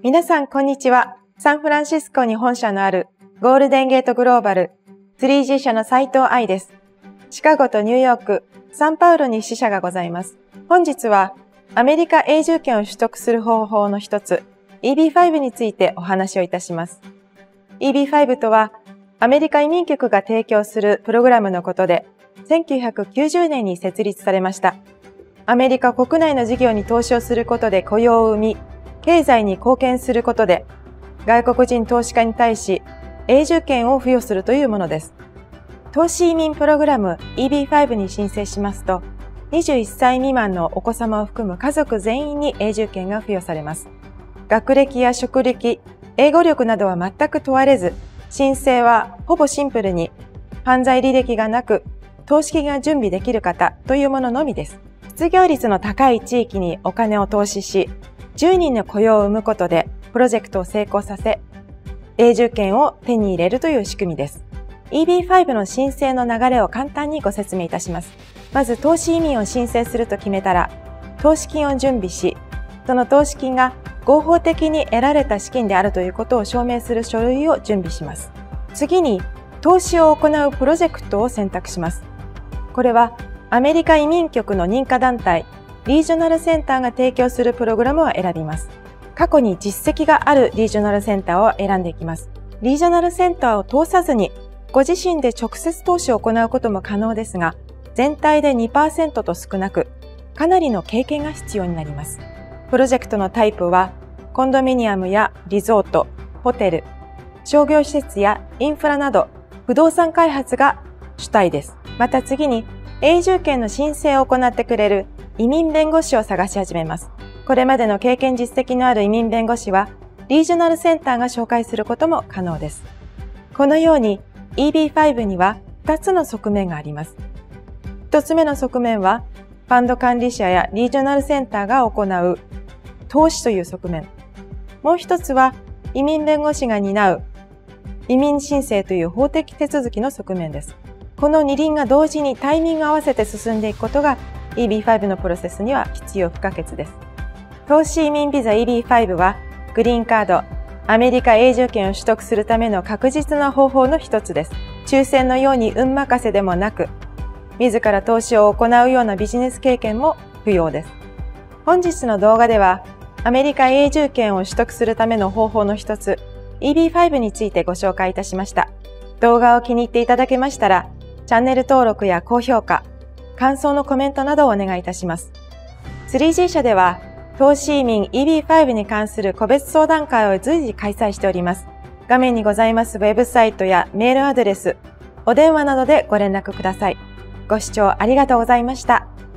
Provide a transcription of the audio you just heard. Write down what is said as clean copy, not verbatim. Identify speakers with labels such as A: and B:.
A: 皆さん、こんにちは。サンフランシスコに本社のあるゴールデンゲートグローバル 3G 社の斉藤愛です。シカゴとニューヨーク、サンパウロに支社がございます。本日はアメリカ永住権を取得する方法の一つ EB-5 についてお話をいたします。EB-5 とはアメリカ移民局が提供するプログラムのことで1990年に設立されました。アメリカ国内の事業に投資をすることで雇用を生み、経済に貢献することで、外国人投資家に対し永住権を付与するというものです。投資移民プログラム EB-5 に申請しますと、21歳未満のお子様を含む家族全員に永住権が付与されます。学歴や職歴、英語力などは全く問われず、申請はほぼシンプルに、犯罪履歴がなく、投資金が準備できる方というもののみです。失業率の高い地域にお金を投資し、10人の雇用を生むことでプロジェクトを成功させ、永住権を手に入れるという仕組みです。EB-5 の申請の流れを簡単にご説明いたします。まず投資移民を申請すると決めたら、投資金を準備し、その投資金が合法的に得られた資金であるということを証明する書類を準備します。次に、投資を行うプロジェクトを選択します。これはアメリカ移民局の認可団体、リージョナルセンターが提供するプログラムを選びます。過去に実績があるリージョナルセンターを選んでいきます。リージョナルセンターを通さずに、ご自身で直接投資を行うことも可能ですが、全体で 2% と少なく、かなりの経験が必要になります。プロジェクトのタイプは、コンドミニアムやリゾート、ホテル、商業施設やインフラなど、不動産開発が主体です。また次に、永住権の申請を行ってくれる移民弁護士を探し始めます。これまでの経験実績のある移民弁護士は、リージョナルセンターが紹介することも可能です。このように EB-5 には2つの側面があります。1つ目の側面は、ファンド管理者やリージョナルセンターが行う投資という側面。もう一つは、移民弁護士が担う移民申請という法的手続きの側面です。この二輪が同時にタイミングを合わせて進んでいくことが EB-5 のプロセスには必要不可欠です。投資移民ビザ EB-5 はグリーンカード、アメリカ永住権を取得するための確実な方法の一つです。抽選のように運任せでもなく、自ら投資を行うようなビジネス経験も不要です。本日の動画では、アメリカ永住権を取得するための方法の一つ、EB-5 についてご紹介いたしました。動画を気に入っていただけましたら、チャンネル登録や高評価、感想のコメントなどをお願いいたします。3G 社では、投資移民 EB-5 に関する個別相談会を随時開催しております。画面にございますウェブサイトやメールアドレス、お電話などでご連絡ください。ご視聴ありがとうございました。